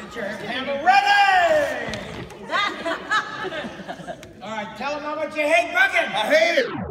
Get your hammer ready! All right, tell them how much you hate bugging. I hate it.